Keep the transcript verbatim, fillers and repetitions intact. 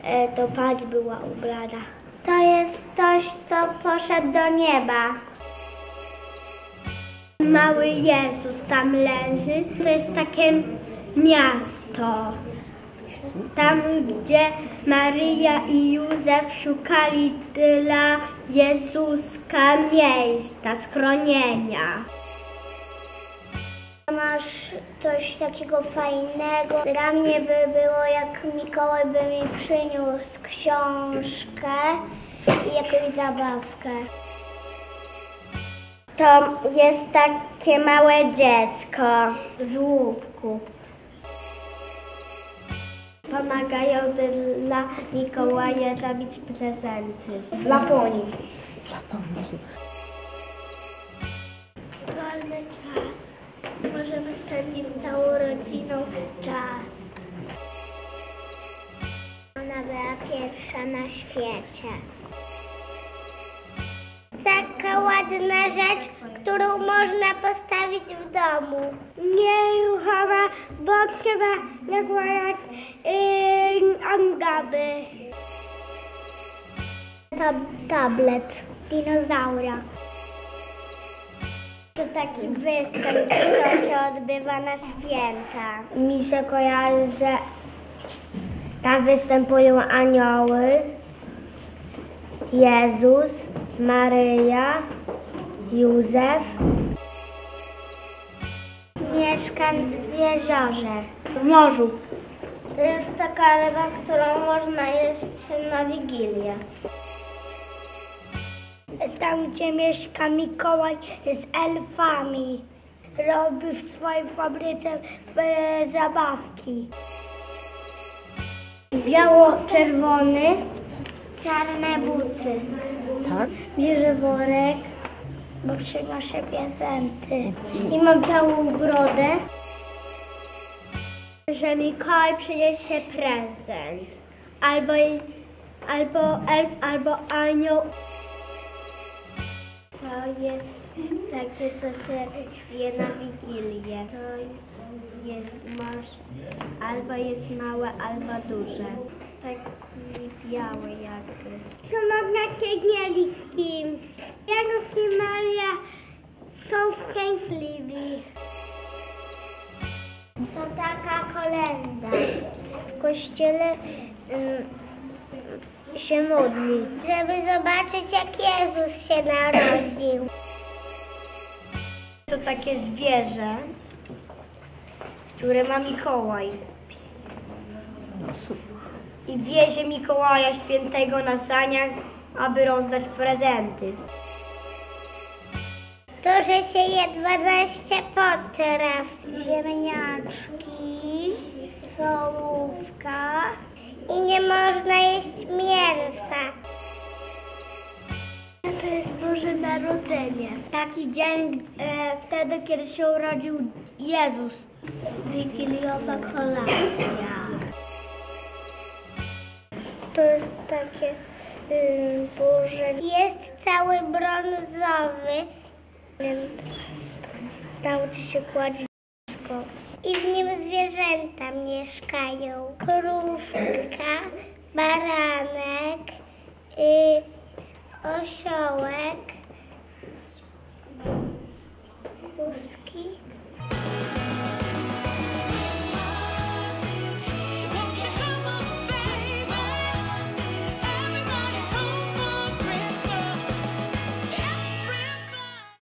e, to pani była ubrana. To jest ktoś, co poszedł do nieba. Mały Jezus tam leży. To jest takie miasto. Tam, gdzie Maryja i Józef szukali dla Jezuska miejsca, schronienia. Masz coś takiego fajnego. Dla mnie by było, jak Mikołaj by mi przyniósł książkę i jakąś zabawkę. To jest takie małe dziecko w żłóbku. Pomagają dla Mikołaja zabić prezenty. W Laponii. Wolny czas. Możemy spędzić z całą rodziną czas. Ona była pierwsza na świecie. Taka ładna rzecz, którą można postawić w domu. Nieruchoma, bo trzeba nakładać yy, angaby. Tab tablet dinozaura. To taki występ, który się odbywa na święta. Mi się kojarzy, że tam występują anioły, Jezus, Maryja, Józef. Mieszkam w jeziorze, w morzu. To jest taka ryba, którą można jeść na Wigilię. Tam, gdzie mieszka Mikołaj, z elfami. Robi w swojej fabryce e, zabawki. Biało-czerwony, czarne buty. Tak? Bierze worek, bo przynoszę prezenty. I mam białą brodę, że Mikołaj przyniesie prezent. Albo, albo elf, albo anioł. To jest takie, co się je na Wigilię. To jest masz, albo jest małe, albo duże. Tak białe jakby. Są oznaczenie niebieski. Jezus i Maria są szczęśliwi. To taka kolenda. W kościele um, się modli, żeby zobaczyć, jak Jezus się narodził. To takie zwierzę, które ma Mikołaj. I wiezie Mikołaja Świętego na saniach, aby rozdać prezenty. To, że się je dwanaście potraw. Ziemniaczki, solówka i nie można jeść mięsa. To jest Boże Narodzenie. Taki dzień e, wtedy, kiedy się urodził Jezus. Wigiliowa kolacja. To jest takie y, Boże. Jest cały brązowy. Tam, gdzie się kładzie dziecko. I w nim zwierzęta mieszkają. Krówka, baranek, y, osiołek.